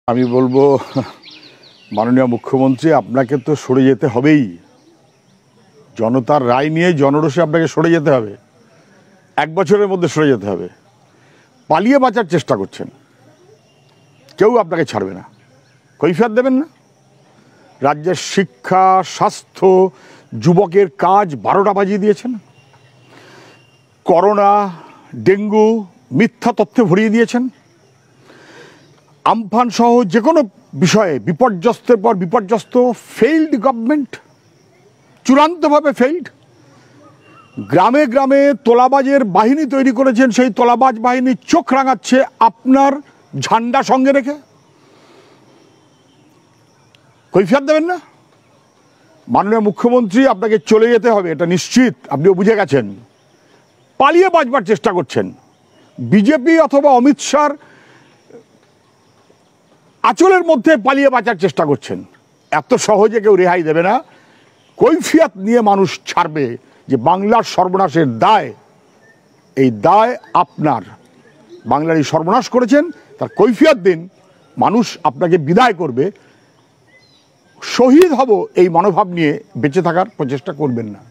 আমি বলবো মাননীয় মুখ্যমন্ত্রী আপনাকে তো সরে যেতে হবেই। জনতার রায় নিয়ে জনরোষে আপনাকে সরে যেতে হবে, 1 বছরের মধ্যে সরে যেতে হবে। পালিয়ে বাঁচার চেষ্টা করছেন, কেউ আপনাকে ছাড়বে না, কৈফিয়ত দেবেন না। রাজ্যের শিক্ষা, স্বাস্থ্য, যুবকের কাজ 12টা বাজিয়ে দিয়েছেন। করোনা, ডেঙ্গু মিথ্যা তথ্যে ভরিয়ে দিয়েছেন। আমফান সহ যে কোনো বিষয়ে বিপর্যস্তের পর বিপর্যস্ত। ফেইল্ড গভর্নমেন্ট, চূড়ান্তভাবে ফেইল্ড। গ্রামে গ্রামে তোলাবাজের বাহিনী তৈরি করেছেন, সেই তোলাবাজ বাহিনী চোখ রাঙাচ্ছে আপনার ঝান্ডা সঙ্গে রেখে। কৈফিয়ত দেবেন না। মাননীয় মুখ্যমন্ত্রী আপনাকে চলে যেতে হবে, এটা নিশ্চিত, আপনিও বুঝে গেছেন। পালিয়ে বাঁচবার চেষ্টা করছেন, বিজেপি অথবা অমিত শাহর আঁচলের মধ্যে পালিয়ে বাঁচার চেষ্টা করছেন। এত সহজে কেউ রেহাই দেবে না। কৈফিয়ত নিয়ে মানুষ ছাড়বে যে বাংলার সর্বনাশের দায়, এই দায় আপনার। বাংলার এই সর্বনাশ করেছেন, তার কৈফিয়ত দিন। মানুষ আপনাকে বিদায় করবে। শহীদ হব এই মনোভাব নিয়ে বেঁচে থাকার প্রচেষ্টা করবেন না।